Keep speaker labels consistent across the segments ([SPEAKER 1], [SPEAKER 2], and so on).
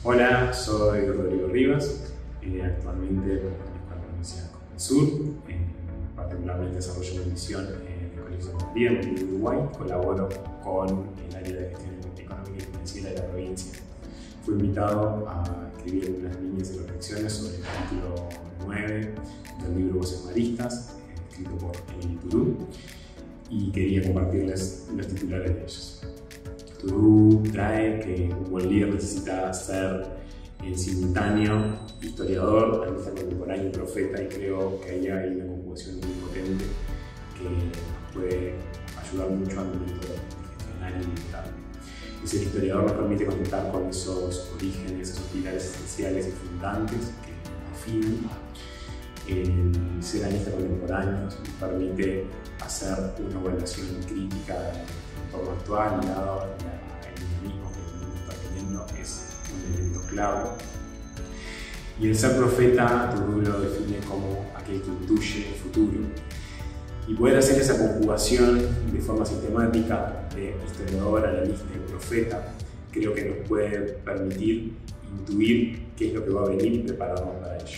[SPEAKER 1] Hola, soy Rodrigo Rivas, actualmente pertenezco a la Universidad del Sur, particularmente desarrollo mi misión en el Colegio de María, en Uruguay. Colaboro con el área de gestión económica y financiera de la provincia. Fui invitado a escribir unas líneas de reflexiones sobre el capítulo 9 del libro Voces Maristas, escrito por Emily Turú, y quería compartirles los titulares de ellos. Turú trae que un buen líder necesita ser en simultáneo historiador, analista contemporáneo y profeta, y creo que ahí hay una conjugación muy potente que nos puede ayudar mucho al momento de gestionar y militar. Y ser historiador nos permite conectar con esos orígenes, esos pilares esenciales y fundantes que nos definen. El ser analista contemporáneo nos permite hacer una evaluación crítica del entorno actual, dado el dinamismo que el mundo está teniendo, es un elemento clave. Y el ser profeta, Turú lo define como aquel que intuye el futuro. Y poder hacer esa conjugación de forma sistemática de historiador, analista y profeta, creo que nos puede permitir intuir qué es lo que va a venir y prepararnos para ello.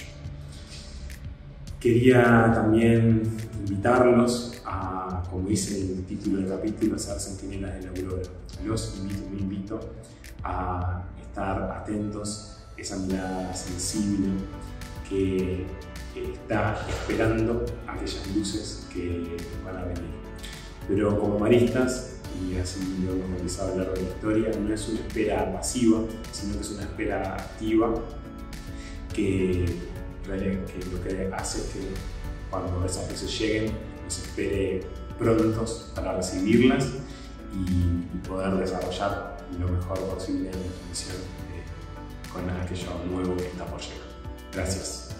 [SPEAKER 1] Quería también invitarlos a, como dice el título del capítulo, a ser centinelas de la aurora. Los invito a estar atentos a esa mirada sensible que está esperando aquellas luces que van a venir. Pero como maristas, y así lo hemos realizado a lo largo de la historia, no es una espera pasiva, sino que es una espera activa que lo que hace es que cuando esas luces lleguen nos espere prontos para recibirlas y poder desarrollar lo mejor posible en nuestra misión con aquello nuevo que está por llegar. Gracias.